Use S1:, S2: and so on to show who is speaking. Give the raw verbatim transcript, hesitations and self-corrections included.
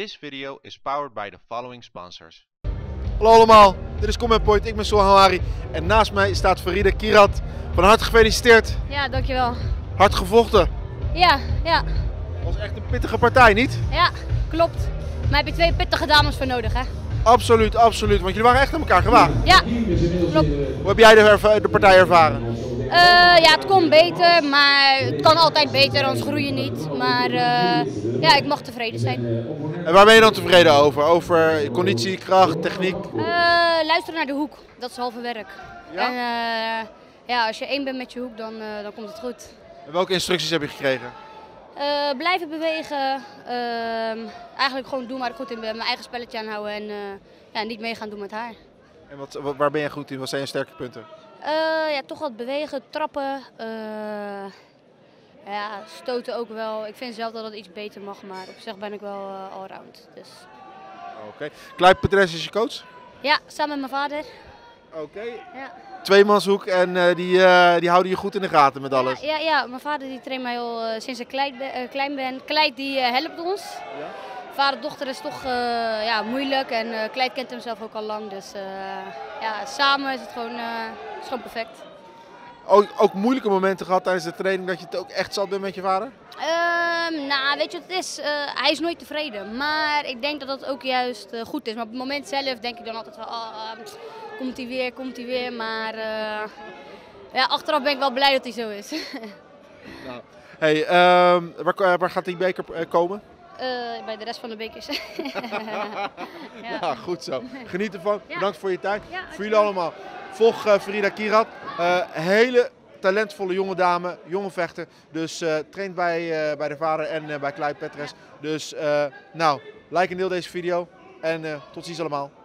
S1: This video is powered by the following sponsors.
S2: Hallo allemaal, dit is Comment Point, ik ben Sohan Hari en naast mij staat Farida Kirat. Van harte gefeliciteerd.
S3: Ja, dankjewel.
S2: Hard gevochten.
S3: Ja, ja.
S2: Was echt een pittige partij, niet?
S3: Ja, klopt. Maar heb je twee pittige dames voor nodig, hè?
S2: Absoluut, absoluut, want jullie waren echt aan elkaar gewaagd.
S3: Ja, klopt.
S2: Hoe heb jij de, erva de partij ervaren?
S3: Uh, ja, het kon beter, maar het kan altijd beter, anders groei je niet. Maar uh, ja, ik mag tevreden zijn.
S2: En waar ben je dan tevreden over? Over conditie, kracht, techniek?
S3: Uh, luisteren naar de hoek, dat is halve werk.
S2: Ja?
S3: En uh, ja, als je één bent met je hoek, dan, uh, dan komt het goed.
S2: En welke instructies heb je gekregen?
S3: Uh, blijven bewegen, uh, eigenlijk gewoon doen waar ik goed in ben, mijn eigen spelletje aanhouden en uh, ja, niet mee gaan doen met haar.
S2: En wat, wat, waar ben je goed in? Wat zijn je sterke punten?
S3: Uh, ja, toch wat bewegen, trappen, uh, ja, stoten ook wel. Ik vind zelf dat het iets beter mag, maar op zich ben ik wel uh, allround. Dus.
S2: Oké. Okay. Clive Petres is je coach?
S3: Ja, samen met mijn vader.
S2: Oké. Okay.
S3: Ja.
S2: Tweemanshoek en uh, die, uh, die houden je goed in de gaten met alles?
S3: Ja, ja, ja. Mijn vader die traint mij al uh, sinds ik klein ben. Uh, klein ben. Kleid die uh, helpt ons. Ja? Vader-dochter is toch uh, ja, moeilijk en uh, Kleid kent hem zelf ook al lang. Dus uh, ja, samen is het gewoon, uh, is gewoon perfect.
S2: Ook, ook moeilijke momenten gehad tijdens de training dat je het ook echt zat bent met je vader?
S3: Uh, nou, weet je wat het is? Uh, hij is nooit tevreden. Maar ik denk dat dat ook juist uh, goed is. Maar op het moment zelf denk ik dan altijd van, oh, uh, komt hij weer, komt hij weer. Maar uh, ja, achteraf ben ik wel blij dat hij zo is.
S2: Nou. Hey, uh, waar, waar gaat die beker uh, komen?
S3: Uh, bij de rest van de bekers.
S2: Ja. Ja, goed zo. Geniet ervan. Ja. Bedankt voor je tijd.
S3: Ja,
S2: voor jullie allemaal. Volg uh, Farida Kirat. Uh, hele talentvolle jonge dame, jonge vechter. Dus uh, traint bij, uh, bij de vader en uh, bij Clive Petres. Dus uh, nou, like en deel deze video. En uh, tot ziens allemaal.